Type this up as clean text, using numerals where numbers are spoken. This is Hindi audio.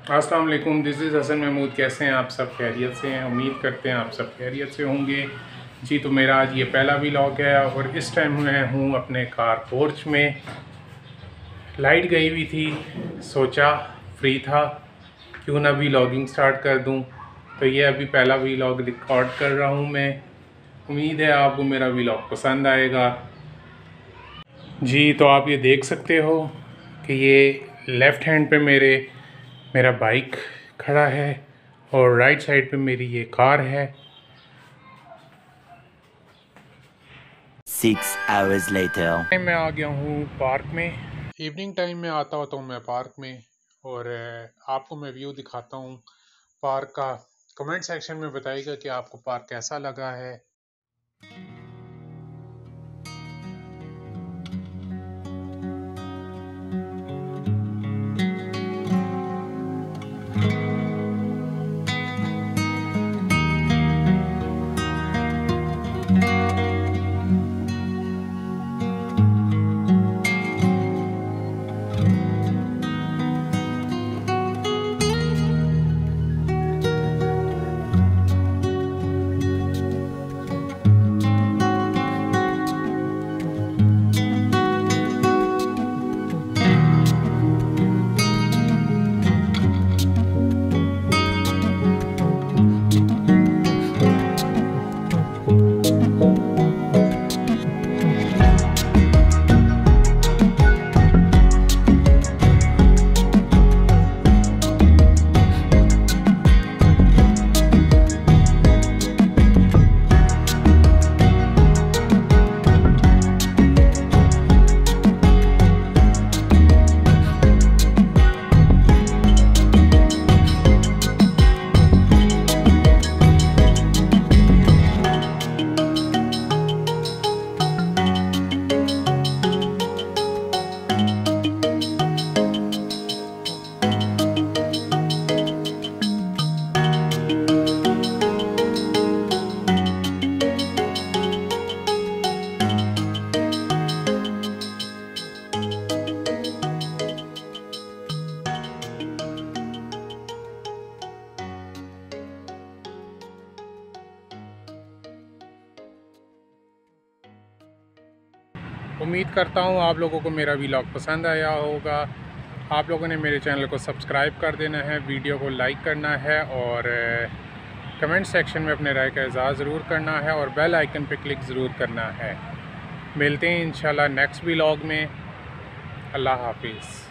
अस्सलाम वालेकुम, दिस इज़ हसन महमूद। कैसे हैं आप सब? खैरियत से हैं? उम्मीद करते हैं आप सब खैरियत से होंगे जी। तो मेरा आज ये पहला व्लॉग है और इस टाइम मैं हूँ अपने कार पोर्च में। लाइट गई हुई थी, सोचा फ्री था क्यों ना व्लॉगिंग स्टार्ट कर दूँ। तो ये अभी पहला व्लॉग रिकॉर्ड कर रहा हूँ मैं। उम्मीद है आपको मेरा व्लॉग पसंद आएगा जी। तो आप ये देख सकते हो कि ये लेफ़्ट हैंड पे मेरा बाइक खड़ा है और राइट साइड पे मेरी ये कार है। 6 hours later मैं आ गया हूँ पार्क में। इवनिंग टाइम में आता होता हूँ मैं पार्क में और आपको मैं व्यू दिखाता हूँ पार्क का। कमेंट सेक्शन में बताइएगा कि आपको पार्क कैसा लगा है। उम्मीद करता हूँ आप लोगों को मेरा व्लॉग पसंद आया होगा। आप लोगों ने मेरे चैनल को सब्सक्राइब कर देना है, वीडियो को लाइक करना है और कमेंट सेक्शन में अपने राय का इज़हार ज़रूर करना है और बेल आइकन पे क्लिक ज़रूर करना है। मिलते हैं इंशाल्लाह नेक्स्ट व्लॉग में। अल्लाह हाफिज़।